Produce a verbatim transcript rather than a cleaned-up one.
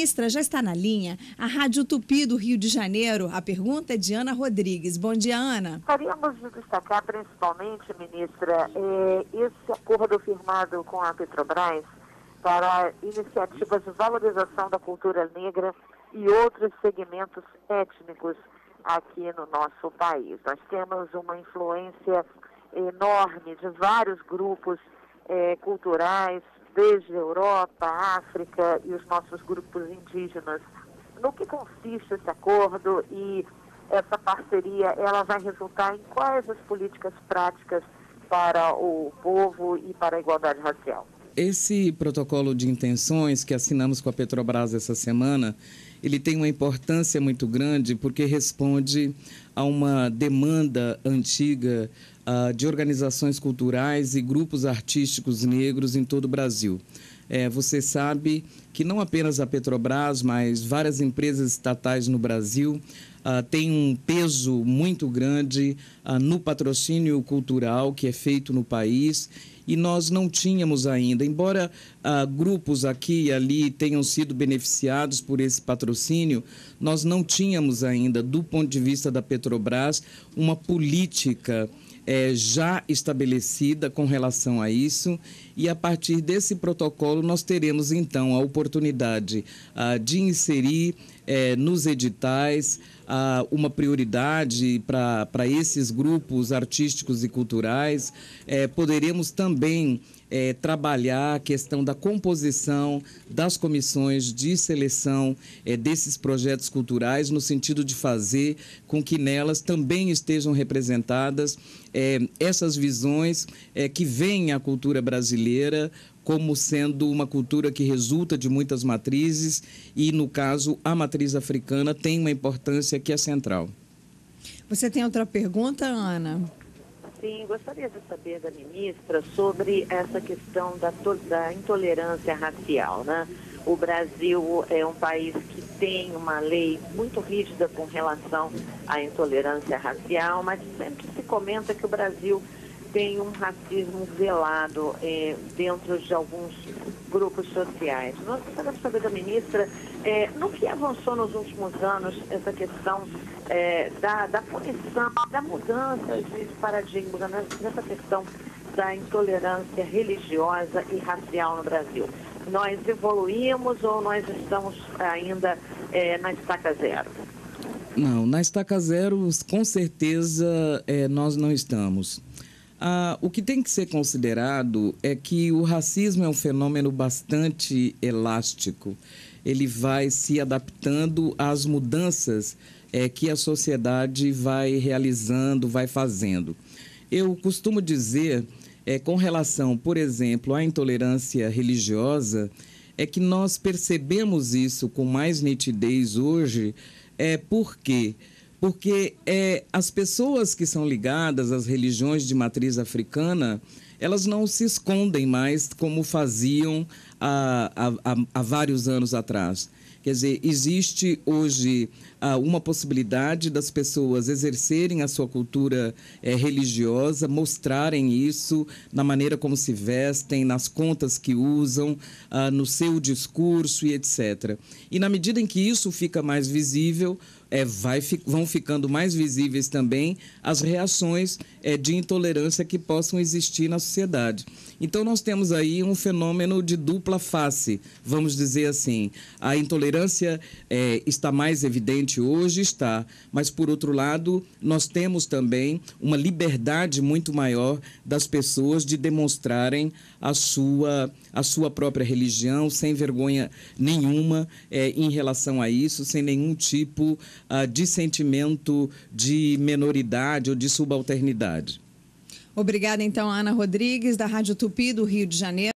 Ministra, já está na linha a Rádio Tupi do Rio de Janeiro. A pergunta é de Ana Rodrigues. Bom dia, Ana. Gostaríamos de destacar principalmente, ministra, é, esse acordo firmado com a Petrobras para iniciativas de valorização da cultura negra e outros segmentos étnicos aqui no nosso país. Nós temos uma influência enorme de vários grupos é, culturais, desde a Europa, África e os nossos grupos indígenas. No que consiste esse acordo e essa parceria, ela vai resultar em quais as políticas práticas para o povo e para a igualdade racial? Esse protocolo de intenções que assinamos com a Petrobras essa semana, ele tem uma importância muito grande porque responde a uma demanda antiga uh, de organizações culturais e grupos artísticos negros em todo o Brasil. É, você sabe que não apenas a Petrobras, mas várias empresas estatais no Brasil uh, têm um peso muito grande uh, no patrocínio cultural que é feito no país. E nós não tínhamos ainda, embora ah, grupos aqui e ali tenham sido beneficiados por esse patrocínio, nós não tínhamos ainda, do ponto de vista da Petrobras, uma política eh, já estabelecida com relação a isso. E a partir desse protocolo nós teremos então a oportunidade ah, de inserir eh, nos editais ah, uma prioridade para esses grupos artísticos e culturais. Eh, poderemos também eh, trabalhar a questão da composição das comissões de seleção eh, desses projetos culturais, no sentido de fazer com que nelas também estejam representadas eh, essas visões eh, que veem a cultura brasileira como sendo uma cultura que resulta de muitas matrizes e, no caso, a matriz africana tem uma importância que é central. Você tem outra pergunta, Ana? Sim, gostaria de saber da ministra sobre essa questão da, da intolerância racial, né? O Brasil é um país que tem uma lei muito rígida com relação à intolerância racial, mas sempre se comenta que o Brasil tem um racismo velado eh, dentro de alguns grupos sociais. Nós gostaríamos de saber da ministra eh, no que avançou nos últimos anos essa questão eh, da, da punição, da mudança de paradigma, nessa questão da intolerância religiosa e racial no Brasil. Nós evoluímos ou nós estamos ainda eh, na estaca zero? Não, na estaca zero, com certeza, eh, nós não estamos. Ah, o que tem que ser considerado é que o racismo é um fenômeno bastante elástico. Ele vai se adaptando às mudanças é, que a sociedade vai realizando, vai fazendo. Eu costumo dizer, é, com relação, por exemplo, à intolerância religiosa, é que nós percebemos isso com mais nitidez hoje, é porque... Porque é, as pessoas que são ligadas às religiões de matriz africana, elas não se escondem mais como faziam há, há, há vários anos atrás. Quer dizer, existe hoje ah, uma possibilidade das pessoas exercerem a sua cultura eh, religiosa, mostrarem isso na maneira como se vestem, nas contas que usam, ah, no seu discurso e etcétera. E na medida em que isso fica mais visível, É, vai, vão ficando mais visíveis também as reações é, de intolerância que possam existir na sociedade. Então, nós temos aí um fenômeno de dupla face, vamos dizer assim. A intolerância é, está mais evidente hoje, está, mas, por outro lado, nós temos também uma liberdade muito maior das pessoas de demonstrarem a sua, a sua própria religião, sem vergonha nenhuma é, em relação a isso, sem nenhum tipo Uh, de sentimento de menoridade ou de subalternidade. Obrigada, então, Ana Rodrigues, da Rádio Tupi do Rio de Janeiro.